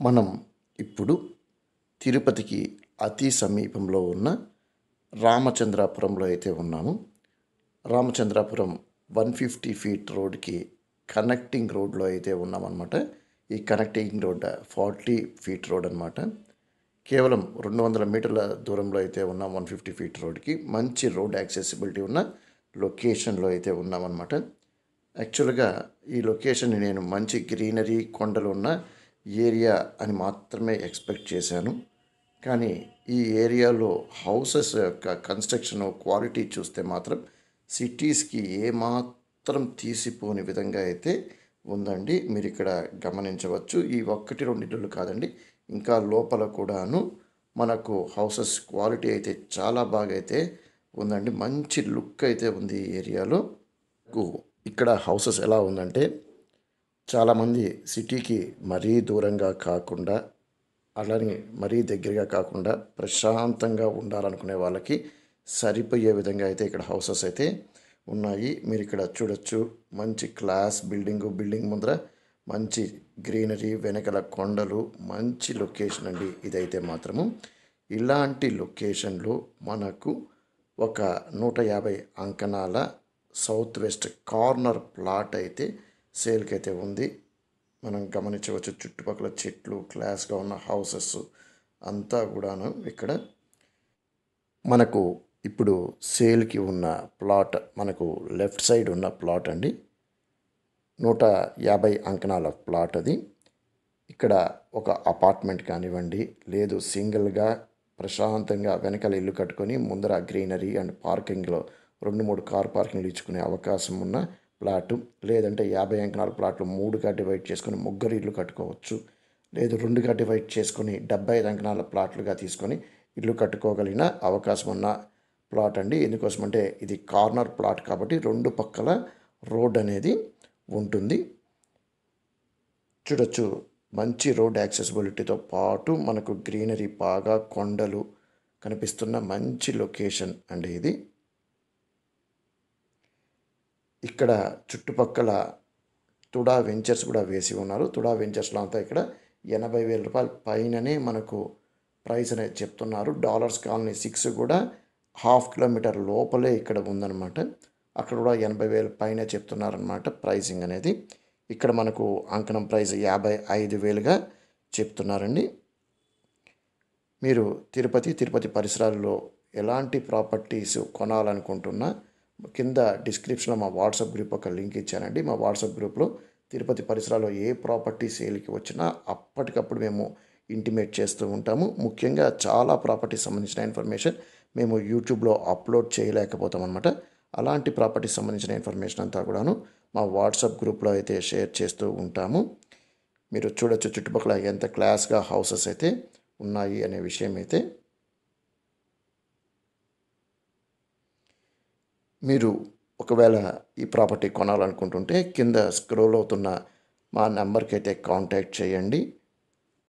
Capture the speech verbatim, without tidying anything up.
మనం ఇప్పుడు తిరుపతికి అతి సమీపంలో ఉన్న రామచంద్రాపురంలో అయితే ఉన్నాము. రామచంద్రాపురం వన్ ఫిఫ్టీ ఫీట్ రోడ్కి కనెక్టింగ్ రోడ్లో అయితే ఉన్నామన్నమాట. ఈ connecting road forty feet road అనమాట. కేవలం రెండు వందల మీటర్ల దూరంలో అయితే ఉన్నాం. వన్ ఫిఫ్టీ ఫీట్ రోడ్కి మంచి రోడ్ యాక్సెసిబిలిటీ ఉన్న లొకేషన్లో అయితే ఉన్నామన్నమాట. యాక్చువల్గా ఈ లొకేషన్ నేను మంచి గ్రీనరీ కొండలు ఉన్న ఏరియా అని మాత్రమే ఎక్స్పెక్ట్ చేశాను. కానీ ఈ ఏరియాలో హౌసెస్ యొక్క కన్స్ట్రక్షన్ క్వాలిటీ చూస్తే మాత్రం సిటీస్కి ఏమాత్రం తీసిపోని విధంగా అయితే ఉందండి. మీరు ఇక్కడ గమనించవచ్చు. ఈ ఒక్కటి రెండు ఇళ్ళు కాదండి, ఇంకా లోపల కూడాను మనకు హౌసెస్ క్వాలిటీ అయితే చాలా బాగా అయితే ఉందండి. మంచి లుక్ అయితే ఉంది ఈ ఏరియాలో. ఇక్కడ హౌసెస్ ఎలా ఉందంటే, చాలామంది సిటీకి మరీ దూరంగా కాకుండా, అలానే మరీ దగ్గరగా కాకుండా ప్రశాంతంగా ఉండాలనుకునే వాళ్ళకి సరిపోయే విధంగా అయితే ఇక్కడ హౌసెస్ అయితే ఉన్నాయి. మీరు ఇక్కడ చూడొచ్చు, మంచి క్లాస్ బిల్డింగు, బిల్డింగ్ ముందర మంచి గ్రీనరీ, వెనకల కొండలు, మంచి లొకేషన్ అండి ఇదైతే మాత్రము. ఇలాంటి లొకేషన్లో మనకు ఒక నూట యాభై అంకణాల సౌత్ వెస్ట్ కార్నర్ ప్లాట్ అయితే సేల్కి అయితే ఉంది. మనం గమనించవచ్చు, చుట్టుపక్కల చెట్లు, క్లాస్గా ఉన్న హౌసెస్ అంతా కూడాను ఇక్కడ మనకు ఇప్పుడు సేల్కి ఉన్న ప్లాట్, మనకు లెఫ్ట్ సైడ్ ఉన్న ప్లాట్ అండి. నూట యాభై అంకణాల ప్లాట్ అది. ఇక్కడ ఒక అపార్ట్మెంట్ కానివ్వండి, లేదు సింగిల్గా ప్రశాంతంగా వెనకాల ఇల్లు కట్టుకొని ముందర గ్రీనరీ అండ్ పార్కింగ్లో రెండు మూడు కార్ పార్కింగ్లు ఇచ్చుకునే అవకాశం ఉన్న ప్లాటు, లేదంటే యాభై అంకణాల ప్లాట్లు మూడుగా డివైడ్ చేసుకొని ముగ్గురు ఇల్లు కట్టుకోవచ్చు, లేదు రెండుగా డివైడ్ చేసుకొని డెబ్బై ఐదు అంకణాల ప్లాట్లుగా తీసుకొని ఇల్లు కట్టుకోగలిగిన అవకాశం ఉన్న ప్లాట్ అండి. ఎందుకోసమంటే ఇది కార్నర్ ప్లాట్ కాబట్టి రెండు పక్కల రోడ్ అనేది ఉంటుంది. చూడొచ్చు, మంచి రోడ్ యాక్సెసిబిలిటీతో పాటు మనకు గ్రీనరీ, బాగా కొండలు కనిపిస్తున్న మంచి లొకేషన్ అండి ఇది. ఇక్కడ చుట్టుపక్కల తుడా వెంచర్స్ కూడా వేసి ఉన్నారు. తుడా వెంచర్స్లో అంతా ఇక్కడ ఎనభై వేల రూపాయల పైననే మనకు ప్రైస్ అనేది చెప్తున్నారు. డాలర్స్ కాలనీ సిక్స్ కూడా హాఫ్ కిలోమీటర్ లోపలే ఇక్కడ ఉందన్నమాట. అక్కడ కూడా ఎనభై వేల పైన చెప్తున్నారనమాట ప్రైసింగ్ అనేది. ఇక్కడ మనకు అంకణం ప్రైస్ యాభై ఐదు వేలుగా చెప్తున్నారండి. మీరు తిరుపతి తిరుపతి పరిసరాల్లో ఎలాంటి ప్రాపర్టీస్ కొనాలనుకుంటున్నా కింద డిస్క్రిప్షన్లో మా వాట్సాప్ గ్రూప్ ఒక లింక్ ఇచ్చానండి. మా వాట్సాప్ గ్రూప్లో తిరుపతి పరిసరాల్లో ఏ ప్రాపర్టీ సేల్కి వచ్చినా అప్పటికప్పుడు మేము ఇంటిమేట్ చేస్తూ ఉంటాము. ముఖ్యంగా చాలా ప్రాపర్టీస్ సంబంధించిన ఇన్ఫర్మేషన్ మేము యూట్యూబ్లో అప్లోడ్ చేయలేకపోతాం అనమాట. అలాంటి ప్రాపర్టీస్ సంబంధించిన ఇన్ఫర్మేషన్ అంతా కూడాను మా వాట్సాప్ గ్రూప్లో అయితే షేర్ చేస్తూ ఉంటాము. మీరు చూడొచ్చు చుట్టుపక్కల ఎంత క్లాస్గా హౌసెస్ అయితే ఉన్నాయి అనే విషయం అయితే. మీరు ఒకవేళ ఈ ప్రాపర్టీ కొనాలనుకుంటుంటే కింద స్క్రోల్ అవుతున్న మా నెంబర్కి అయితే కాంటాక్ట్ చేయండి.